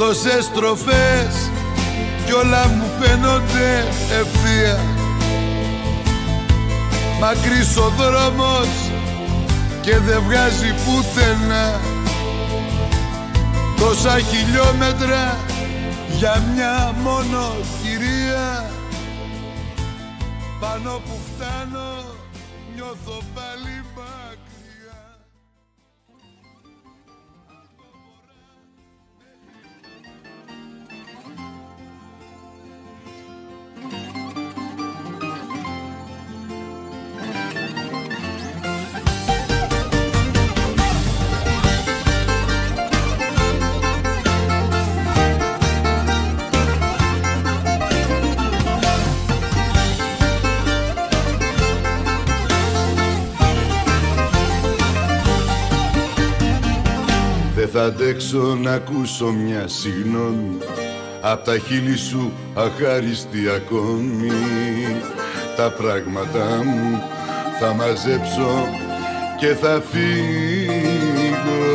τόσες στροφές κι όλα μου φαίνονται ευθεία. Μακρύς ο δρόμος και δεν βγάζει πουθενά. Τόσα χιλιόμετρα για μια μόνο κυρία. Πάνω που φτάνω νιώθω πάλι μακριά. Δεν θα αντέξω να ακούσω μια συγγνώμη απ' τα χείλη σου αχάριστη ακόμη. Τα πράγματα μου θα μαζέψω και θα φύγω.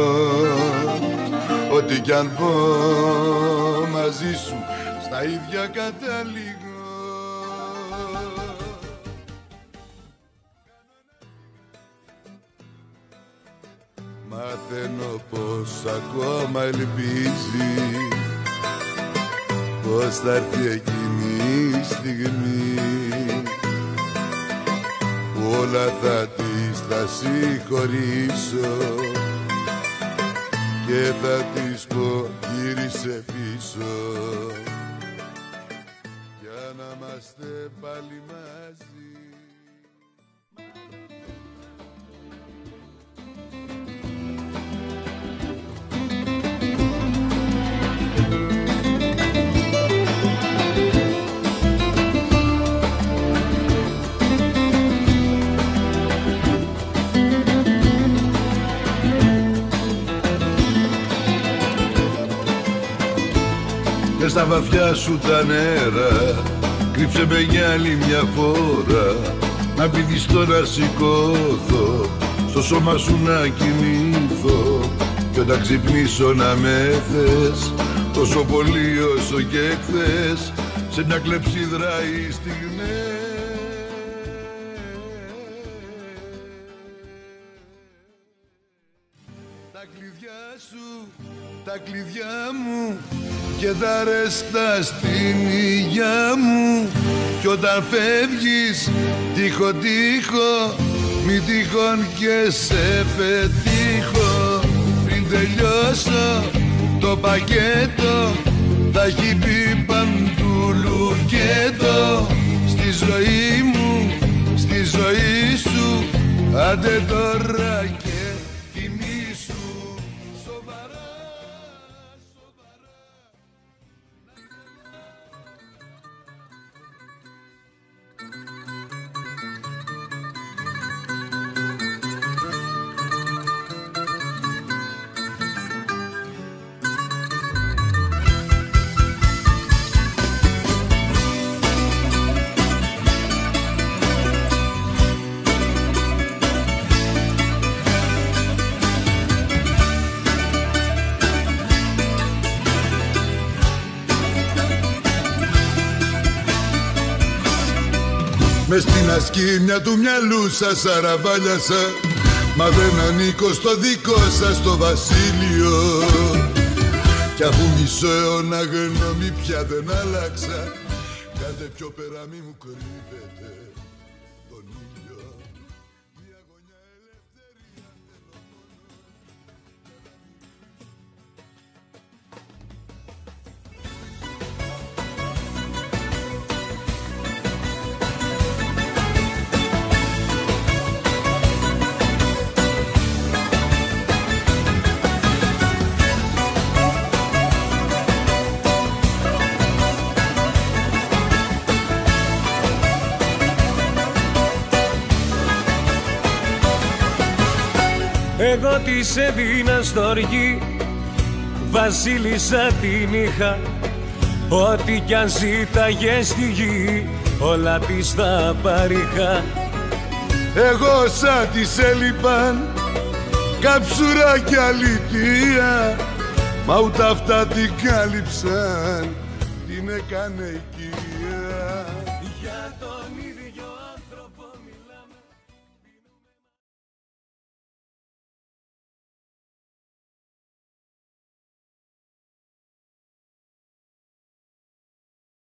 Ό,τι κι αν πω μαζί σου στα ίδια καταλήγω. Μαθαίνω πως ακόμα ελπίζει, πως θα έρθει εκείνη η στιγμή που όλα θα της τα συγχωρήσω και θα της πω γύρισε πίσω για να είμαστε πάλι μαζί. Μες στα βαθιά σου τα νερά κρύψε με για άλλη μια φορά. Να πηδηστώ να σηκώθω, στο σώμα σου να κοιμηθώ κι όταν ξυπνήσω να με θες τόσο πολύ όσο και χθες σε μια κλεψίδρα οι στιγμές. Τα κλειδιά σου, τα κλειδιά μου και τα ρέστα στην υγειά μου κι όταν φεύγεις τύχω τύχω μη τυχόν και σε πετύχω. Πριν τελειώσω το πακέτο θα έχει πει παντού λουκέτο. Στη ζωή μου, στη ζωή σου άντε τώρα και τιμήσου σοβαρά. Μες στην ασκήμια του μυαλού σας αραβάλιασα, μα δεν ανήκω στο δικό σας το βασίλειο. Κι αφού μισό αιώνα γνώμη πια δεν άλλαξα, κάντε πιο πέρα μη μου κρύβετε τον ήλιο. Μια γωνιά ελευθερία Εγώ της έδινα στοργή, βασίλισσα την είχα. Ό,τι κι αν ζήταγε στη γη, όλα της τα παρήχα. Εγώ σαν της έλειπαν κάψουρα κι αλήθεια, μα ούτε αυτά την κάλυψαν, την έκανε η κυρία. Για τον ίδιο